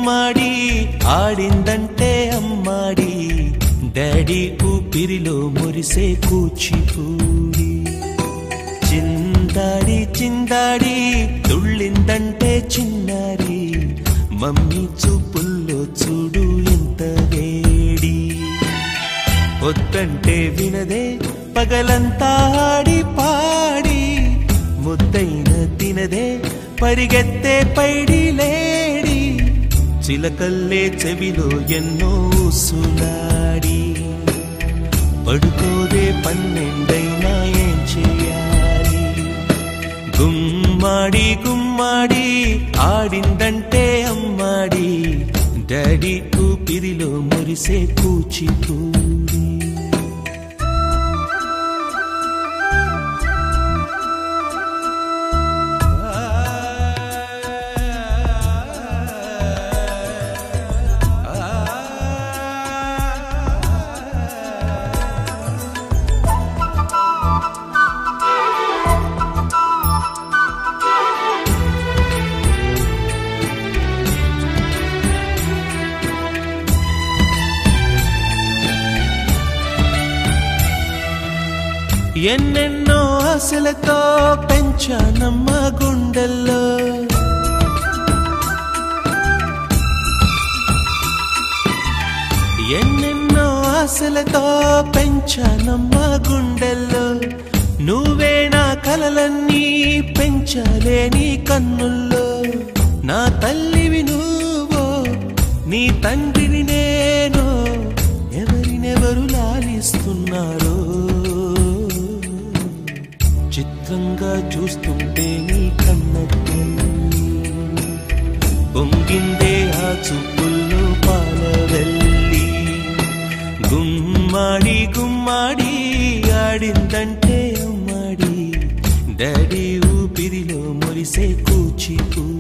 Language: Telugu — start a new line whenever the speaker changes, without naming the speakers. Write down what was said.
గుమ్మాడి ఆడిందంటే అమ్మాడి డాడీ ఊపిరిలో మురిసే కూచిపూడి చిందాడి చిందాడి తుళ్ళిందంటే చిన్నారి మమ్మీ చూపుల్లో చూడు ఎంత వేడి వద్దంటే వినదే పగలంతా ఆడి పాడి ముద్దైన తినదే పరిగెత్తే పైడి లేడి చిలకల్లే చెవిలో ఎన్నో సులాడి పడుకోదే పన్నెండైనా ఏం చేయాలి గుమ్మాడి గుమ్మాడి ఆడిందంటే అమ్మాడి డాడీ ఊపిరిలో మురిసే కూచిపూడి ఎన్నెన్నో ఆశలతో పెంచానమ్మ గుండెల్లో ఎన్నెన్నో ఆశలతో పెంచానమ్మ గుండెల్లో నువ్వే నా కలలన్నీ పెంచాలే నీ కన్నుల్లో నా తల్లివి నువ్వో నీ తండ్రిని నేను ఎవరినెవరు లాలిస్తున్నారో చిత్రంగా చూస్తుంటే నీ కన్నట్టు పొంగిందే ఆ చూపుల్లో పాలవెల్లి గుమ్మాడి గుమ్మాడి ఆడిందంటే అమ్మాడి డాడీ ఊపిరిలో మురిసే కూచిపూడి